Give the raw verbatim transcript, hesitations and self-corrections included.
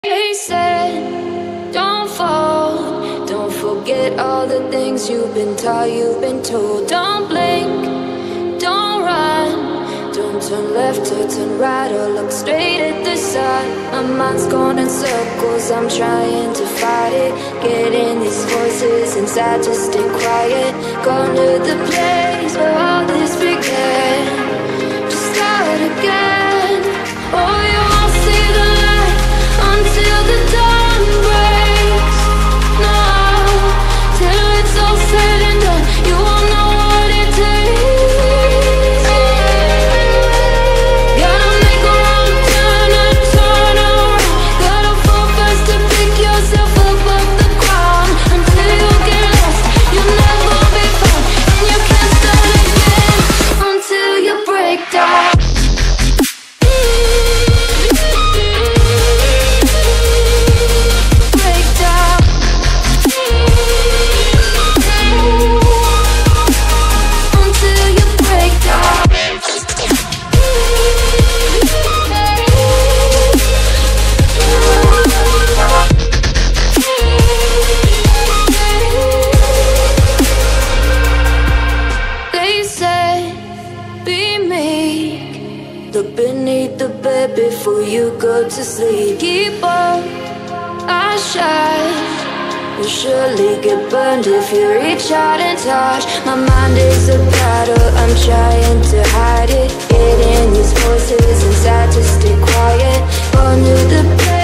They said, don't fall, don't forget all the things you've been taught, you've been told. Don't blink, don't run, don't turn left or turn right or look straight at the sun. My mind's going in circles, I'm trying to fight it. Getting these voices inside to stay quiet. Gone to the place where all this began. Just start again. Oh, you won't see the light until the dawn breaks. No, till it's all said and done, you won't know what it takes. Gotta make a wrong turn and turn around. Gotta fall fast to pick yourself up off the ground. Until you get lost, you'll never be found, and you can't start again until you break down. Look beneath the bed before you go to sleep. Keep on, I shine. You'll surely get burned if you reach out and touch. My mind is a battle, I'm trying to hide it. Getting these voices inside to stay quiet. Gone to the place